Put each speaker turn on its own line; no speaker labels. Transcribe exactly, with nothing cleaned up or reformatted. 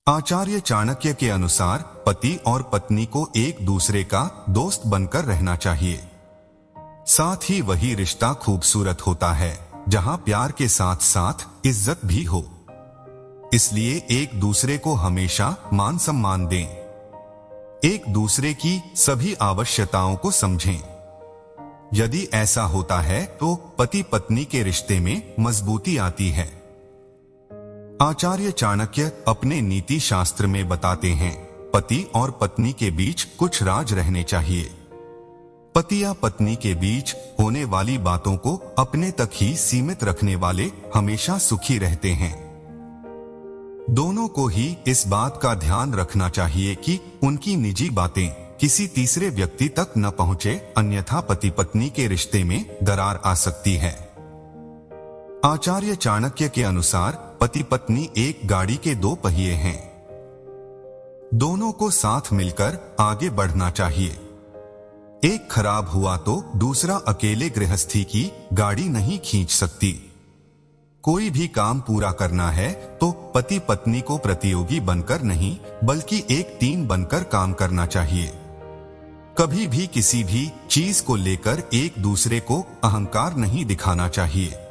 आचार्य चाणक्य के अनुसार पति और पत्नी को एक दूसरे का दोस्त बनकर रहना चाहिए। साथ ही वही रिश्ता खूबसूरत होता है जहां प्यार के साथ साथ इज्जत भी हो। इसलिए एक दूसरे को हमेशा मान सम्मान दें। एक दूसरे की सभी आवश्यकताओं को समझें। यदि ऐसा होता है तो पति पत्नी के रिश्ते में मजबूती आती है। आचार्य चाणक्य अपने नीति शास्त्र में बताते हैं, पति और पत्नी के बीच कुछ राज रहने चाहिए। पति या पत्नी के बीच होने वाली बातों को अपने तक ही सीमित रखने वाले हमेशा सुखी रहते हैं। दोनों को ही इस बात का ध्यान रखना चाहिए कि उनकी निजी बातें किसी तीसरे व्यक्ति तक न पहुंचे, अन्यथा पति पत्नी के रिश्ते में दरार आ सकती है। आचार्य चाणक्य के अनुसार पति पत्नी एक गाड़ी के दो पहिए हैं। दोनों को साथ मिलकर आगे बढ़ना चाहिए। एक खराब हुआ तो दूसरा अकेले गृहस्थी की गाड़ी नहीं खींच सकती। कोई भी काम पूरा करना है तो पति पत्नी को प्रतियोगी बनकर नहीं, बल्कि एक टीम बनकर काम करना चाहिए। कभी भी किसी भी चीज को लेकर एक दूसरे को अहंकार नहीं दिखाना चाहिए।